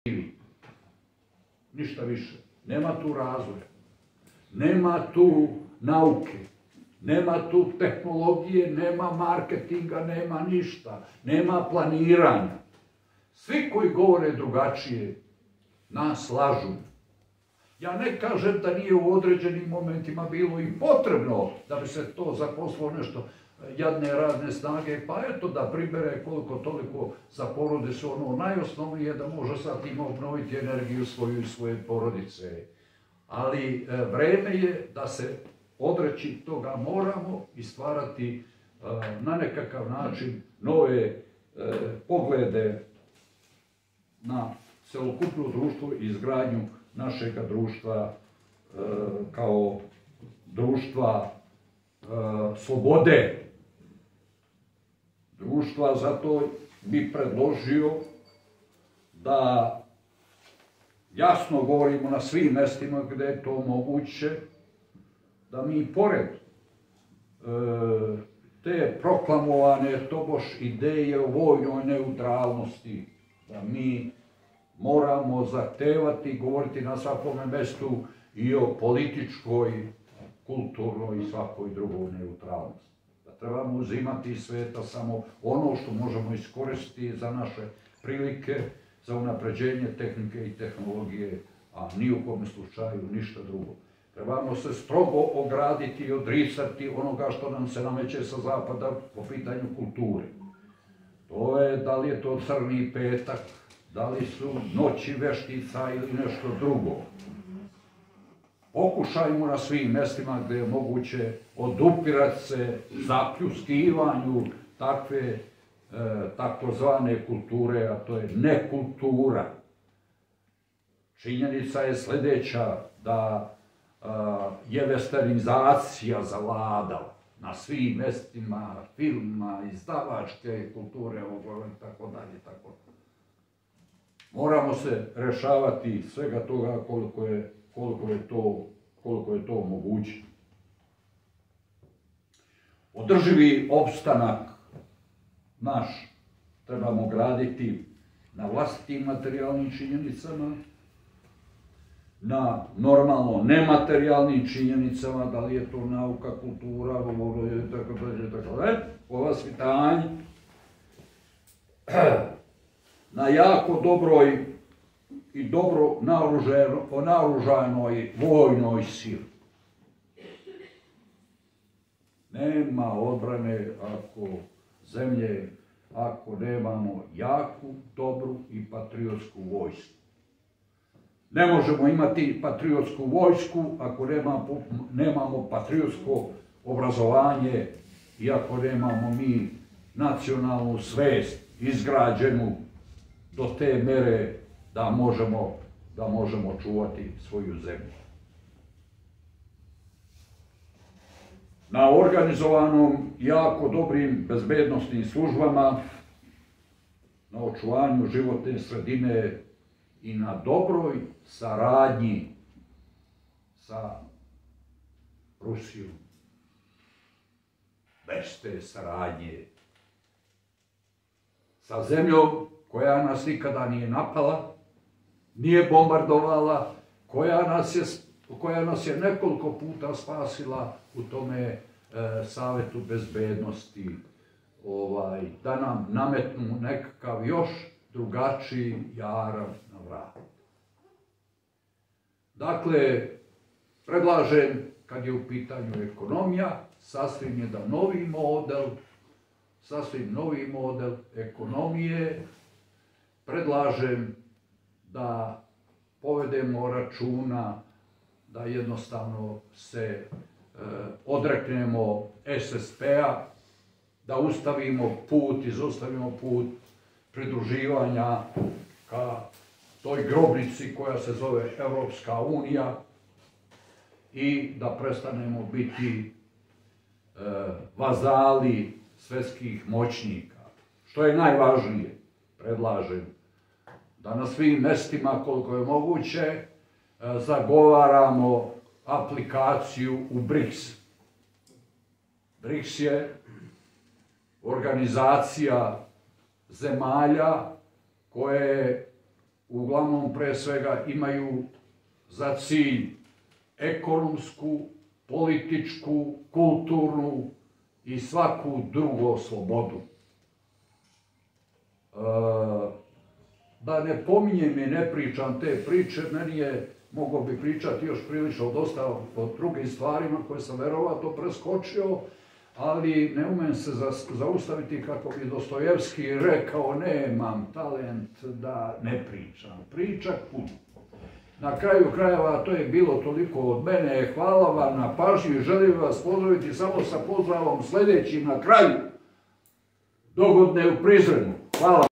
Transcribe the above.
živi. Ništa više. Nema tu razvoja. Nema tu nauke. Nema tu tehnologije, nema marketinga, nema ništa. Nema planiranja. Svi koji govore drugačije nas lažu. Ja ne kažem da nije u određenim momentima bilo i potrebno da bi se to zaposlilo nešto jadne radne snage, pa eto da pribere koliko toliko za porodicu, ono najosnovnije da može sad ima obnoviti energiju svoju i svoje porodice. Ali vreme je da se odreći toga moramo i stvarati na nekakav način nove poglede na celokupno društvo i izgradnju našeg društva kao društva slobode. Društva, zato bi predložio da jasno govorimo na svim mestima gde je to moguće, da mi pored te proklamovane tobož ideje o vojnoj neutralnosti, da mi moramo zahtevati, govoriti na svakome mestu i o političkoj, kulturnoj i svakoj drugoj neutralnosti. Da trebamo uzimati iz sveta samo ono što možemo iskoristiti za naše prilike, za unapređenje tehnike i tehnologije, a ni u kom slučaju ništa drugo. Trebamo se strogo ograditi i odricati onoga što nam se nameće sa zapada po pitanju kulture. To je, da li je to crni petak, da li su noći veštica ili nešto drugo. Pokušajmo na svim mestima gde je moguće odupirati se zapljuskivanju takve takozvane kulture, a to je nekultura. Činjenica je sledeća da je westernizacija zavladala na svim mestima, filma, izdavačke kulture, i tako dalje, tako dalje. Moramo se rešavati svega toga koliko je to moguće. Održivi opstanak naš trebamo graditi na vlastitim materijalnim činjenicama, na normalno nematerijalnim činjenicama, da li je to nauka, kultura, itd., po vaspitanju, na jako dobroj i dobro naoružanoj vojnoj sili. Nema odbrane ako nemamo jaku, dobru i patriotsku vojsku. Ne možemo imati patriotsku vojsku ako nemamo patriotsko obrazovanje i ako nemamo mi nacionalnu svest izgrađenu do te mere da možemo čuvati svoju zemlju. Na organizovanom, jako dobrim bezbednosnim službama, na očuvanju životne sredine i na dobroj saradnji sa Rusijom. Bez te saradnje sa zemljom koja nas nikada nije napala, nije bombardovala, koja nas je nekoliko puta spasila u tome Savetu bezbednosti, da nam nametnu nekakav još drugačiji jaram na vrat. Dakle, predlažem, kad je u pitanju ekonomija, sasvim jedan novi model ekonomije, predlažem da povedemo računa da jednostavno se odreknemo SSP-a, da izostavimo put pridruživanja ka toj grobnici koja se zove Evropska unija i da prestanemo biti vazali svetskih moćnika. Što je najvažnije, predlažem da na svim mestima koliko je moguće zagovaramo aplikaciju u BRICS. BRICS je organizacija zemalja koje uglavnom pre svega imaju za cilj ekonomsku, političku, kulturnu i svaku drugu slobodu. Da ne pominjem i ne pričam te priče, meni je, mogao bi pričati još prilično dosta o drugim stvarima koje sam verovatno preskočio, ali ne umem se zaustaviti kako bi Dostojevski rekao, nemam talent da ne pričam. Pričat puno. Na kraju krajeva to je bilo toliko od mene. Hvala vam na pažnju i želim vas pozdraviti samo sa pozdravom sljedećim na kraju. Dogodine u Prizrenu. Hvala.